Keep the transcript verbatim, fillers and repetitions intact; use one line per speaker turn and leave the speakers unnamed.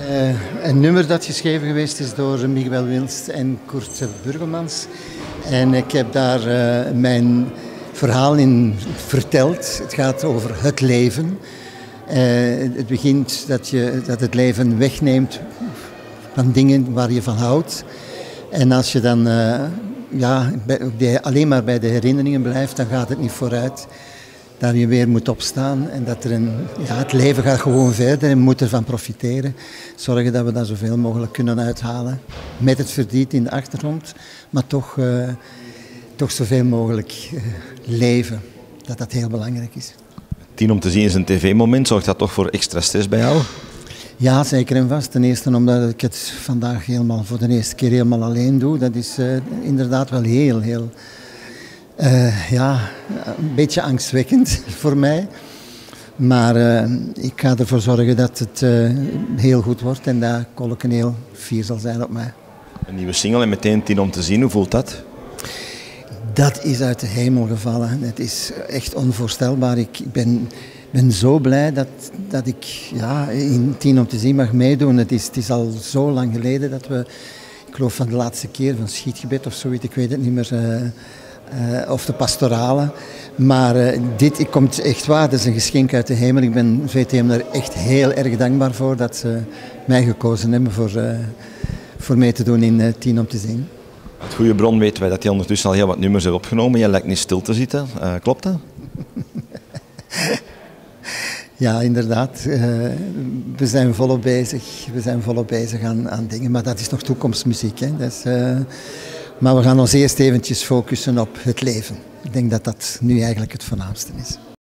Uh, een nummer dat geschreven geweest is door Miguel Wilst en Kurt Burgelmans. En ik heb daar uh, mijn verhaal in verteld. Het gaat over het leven. Uh, het begint dat, je, dat het leven wegneemt van dingen waar je van houdt. En als je dan uh, ja, bij, alleen maar bij de herinneringen blijft, dan gaat het niet vooruit. Dat je weer moet opstaan en dat er een, ja, het leven gaat gewoon verder en we moeten ervan profiteren. Zorgen dat we daar zoveel mogelijk kunnen uithalen. Met het verdriet in de achtergrond, maar toch, uh, toch zoveel mogelijk uh, leven. Dat dat heel belangrijk is.
Tien om te zien is een tv-moment. Zorgt dat toch voor extra stress bij jou?
Ja, zeker en vast. Ten eerste omdat ik het vandaag helemaal voor de eerste keer helemaal alleen doe. Dat is uh, inderdaad wel heel, heel... Uh, ja, een beetje angstwekkend voor mij. Maar uh, ik ga ervoor zorgen dat het uh, heel goed wordt en dat Kolken heel fier zal zijn op mij.
Een nieuwe single en meteen Tien om te zien. Hoe voelt dat?
Dat is uit de hemel gevallen. Het is echt onvoorstelbaar. Ik ben, ben zo blij dat, dat ik ja, in Tien om te zien mag meedoen. Het is, het is al zo lang geleden dat we, ik geloof van de laatste keer van Schietgebed of zoiets, ik weet het niet meer... Uh, Uh, of de pastorale. Maar uh, dit komt echt waar, dat is een geschenk uit de hemel. Ik ben V T M er echt heel erg dankbaar voor dat ze mij gekozen hebben voor, uh, voor mee te doen in uh, Tien om te zien.
Uit goede bron weten wij dat hij ondertussen al heel wat nummers heeft opgenomen. Je lijkt niet stil te zitten. Uh, klopt dat?
Ja, inderdaad. Uh, we zijn volop bezig. We zijn volop bezig aan, aan dingen, maar dat is nog toekomstmuziek. Hè. Dat is, uh, Maar we gaan ons eerst eventjes focussen op het leven. Ik denk dat dat nu eigenlijk het voornaamste is.